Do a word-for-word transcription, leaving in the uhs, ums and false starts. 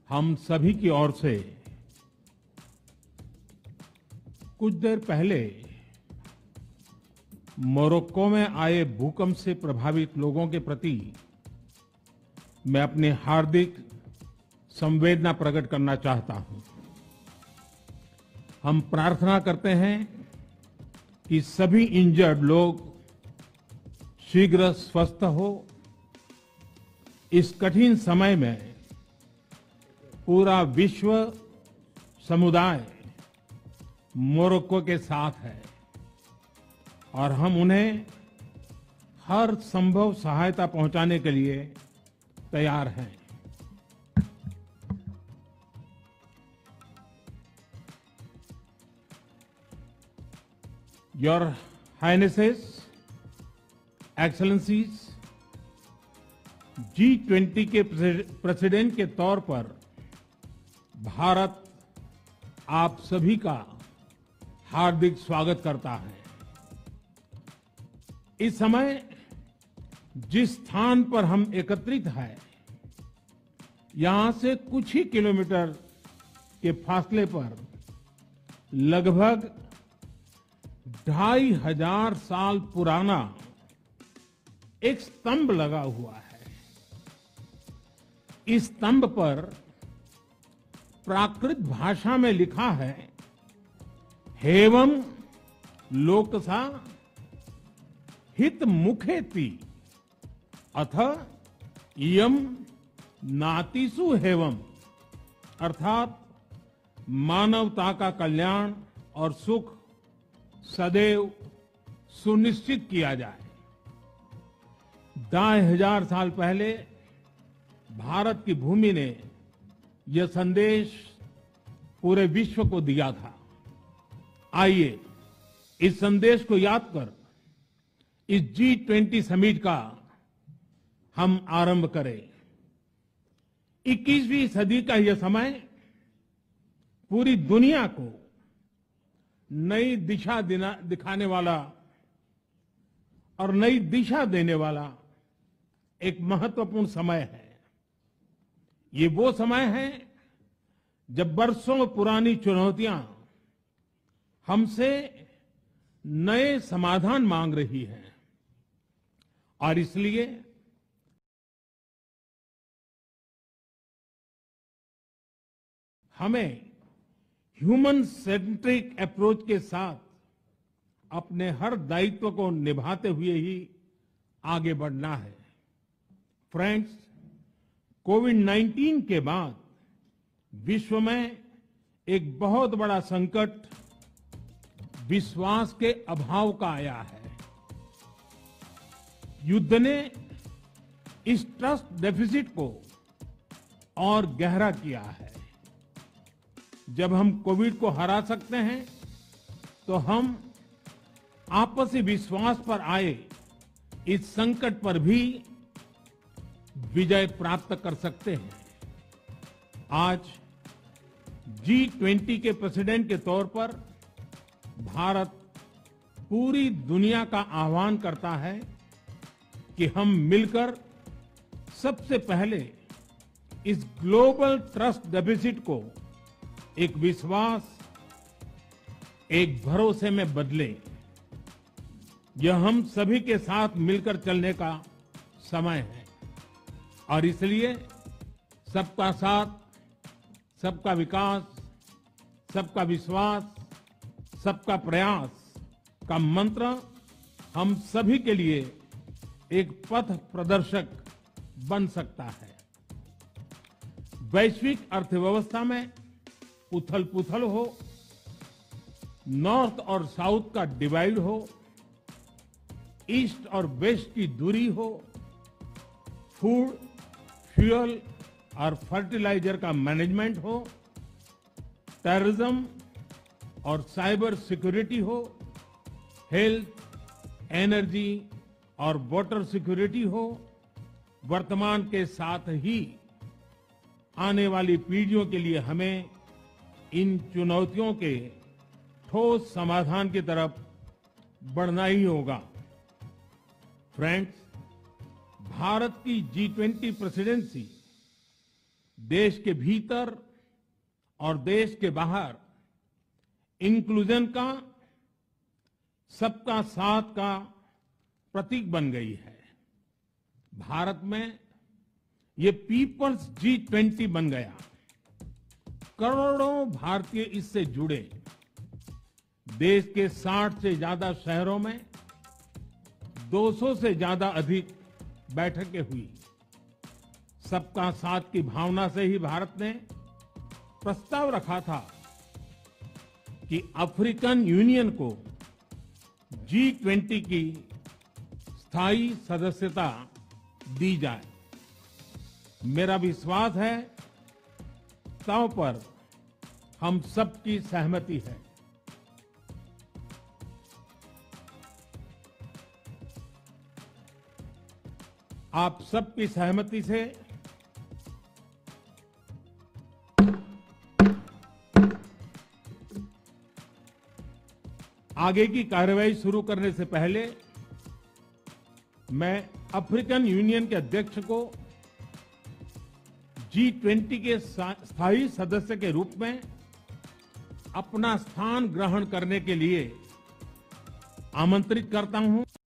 हम सभी की ओर से कुछ देर पहले मोरक्को में आए भूकंप से प्रभावित लोगों के प्रति मैं अपनी हार्दिक संवेदना प्रकट करना चाहता हूं। हम प्रार्थना करते हैं कि सभी इंजर्ड लोग शीघ्र स्वस्थ हो। इस कठिन समय में पूरा विश्व समुदाय मोरक्को के साथ है और हम उन्हें हर संभव सहायता पहुंचाने के लिए तैयार हैं। Your Highnesses, Excellencies, G twenty के प्रेसिडेंट के तौर पर भारत आप सभी का हार्दिक स्वागत करता है। इस समय जिस स्थान पर हम एकत्रित हैं, यहां से कुछ ही किलोमीटर के फासले पर लगभग ढाई हजार साल पुराना एक स्तंभ लगा हुआ है। इस स्तंभ पर प्राकृत भाषा में लिखा है, हेवम लोकसा हित मुखेति अथ इयम नातिसु हेवम, अर्थात मानवता का कल्याण और सुख सदैव सुनिश्चित किया जाए। ढाई हजार साल पहले भारत की भूमि ने यह संदेश पूरे विश्व को दिया था। आइए इस संदेश को याद कर इस जी ट्वेंटी समिट का हम आरंभ करें। इक्कीसवीं सदी का यह समय पूरी दुनिया को नई दिशा दिखाने वाला और नई दिशा देने वाला एक महत्वपूर्ण समय है। ये वो समय है जब बरसों पुरानी चुनौतियां हमसे नए समाधान मांग रही हैं और इसलिए हमें ह्यूमन सेंट्रिक अप्रोच के साथ अपने हर दायित्व को निभाते हुए ही आगे बढ़ना है। फ्रेंड्स, कोविड नाइन्टीन के बाद विश्व में एक बहुत बड़ा संकट विश्वास के अभाव का आया है। युद्ध ने इस ट्रस्ट डेफिसिट को और गहरा किया है। जब हम कोविड को हरा सकते हैं तो हम आपसी विश्वास पर आए इस संकट पर भी विजय प्राप्त कर सकते हैं। आज जी ट्वेंटी के प्रेसिडेंट के तौर पर भारत पूरी दुनिया का आह्वान करता है कि हम मिलकर सबसे पहले इस ग्लोबल ट्रस्ट डेफिसिट को एक विश्वास, एक भरोसे में बदलें। यह हम सभी के साथ मिलकर चलने का समय है और इसलिए सबका साथ, सबका विकास, सबका विश्वास, सबका प्रयास का मंत्र हम सभी के लिए एक पथ प्रदर्शक बन सकता है। वैश्विक अर्थव्यवस्था में उथल पुथल हो, नॉर्थ और साउथ का डिवाइड हो, ईस्ट और वेस्ट की दूरी हो, फूड, फ्यूल और फर्टिलाइजर का मैनेजमेंट हो, टेररिज्म और साइबर सिक्योरिटी हो, हेल्थ, एनर्जी और वाटर सिक्योरिटी हो, वर्तमान के साथ ही आने वाली पीढ़ियों के लिए हमें इन चुनौतियों के ठोस समाधान की तरफ बढ़ना ही होगा। फ्रेंड्स, भारत की जी ट्वेंटी प्रेसिडेंसी देश के भीतर और देश के बाहर इंक्लूजन का, सबका साथ का प्रतीक बन गई है। भारत में ये पीपल्स जी ट्वेंटी बन गया। करोड़ों भारतीय इससे जुड़े। देश के साठ से ज्यादा शहरों में दो सौ से ज्यादा अधिक बैठकें हुई। सबका साथ की भावना से ही भारत ने प्रस्ताव रखा था कि अफ्रीकन यूनियन को जी ट्वेंटी की स्थायी सदस्यता दी जाए। मेरा विश्वास है तव पर हम सबकी सहमति है। आप सबकी सहमति से आगे की कार्रवाई शुरू करने से पहले मैं अफ्रीकन यूनियन के अध्यक्ष को जी ट्वेंटी के स्थायी सदस्य के रूप में अपना स्थान ग्रहण करने के लिए आमंत्रित करता हूं।